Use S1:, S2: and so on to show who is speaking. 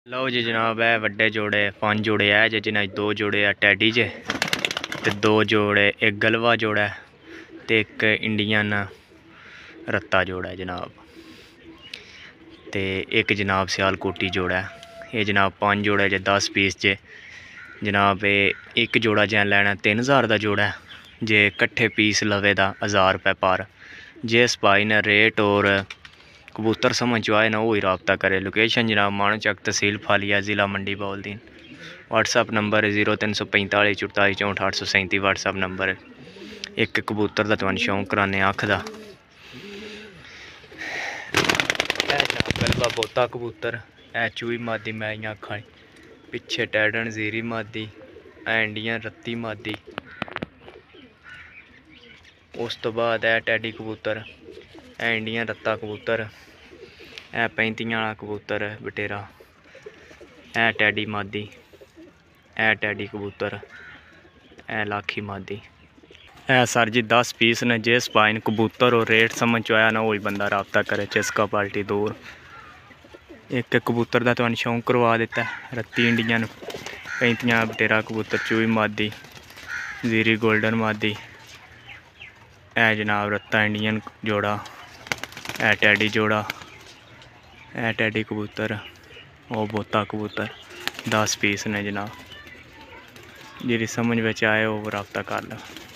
S1: लो जी जनाब है वड्डे जोड़े 5 जोड़े है जे जिन्हें 2 जोड़े है टैडी जे ते 2 जोड़े एक गलवा जोड़ा है ते एक इंडियन रत्ता जोड़ा है जनाब ते एक जनाब सियालकोटी जोड़ा है। ये जनाब 5 जोड़ा जे 10 पीस जे जनाब एक जोड़ा जै लैना 3000 का जोड़ा है जे कट्ठे पीस लवे दा 1000 रुपये पर जिस भाई ने रेट और कबूतर समझ चो आए ना वही रबता करे। लोकेशन जनाब माणोचक तहसील फालिया ज़िला मंडी बहाउद्दीन। व्हाट्सअप नंबर है 0345 44 64 837 व्हाट्सअप नंबर है। एक कबूतर का तुहानू शौक कराने अख का गलबा बोता कबूतर है चूई मादी मैं इयां आखा पिछे टैडन जीरी मादी इंडियन रत्ती मादी। उस तो बाद है टैडी कबूतर है इंडियन रत्ता कबूतर है 35 वाला कबूतर बटेरा है टैडी मादी है टैडी कबूतर है लाखी मादी है सर जी 10 पीस ने जिस पाइन कबूतर और रेट समझ चो आया ना वही बंदा रबता करे। चिस्का पार्टी दूर एक कबूतर का तुहानू शौक करवा दिता है रत्ती इंडियन 35 बटेरा कबूतर चूई मादी जीरी गोल्डन मादी है जनाब रत्ता इंडियन जोड़ा है टैडी जोड़ा है टैडी कबूतर वो बोता कबूतर 10 पीस ने जनाब। जी समझ बच्चे आए वो रबता कर लो।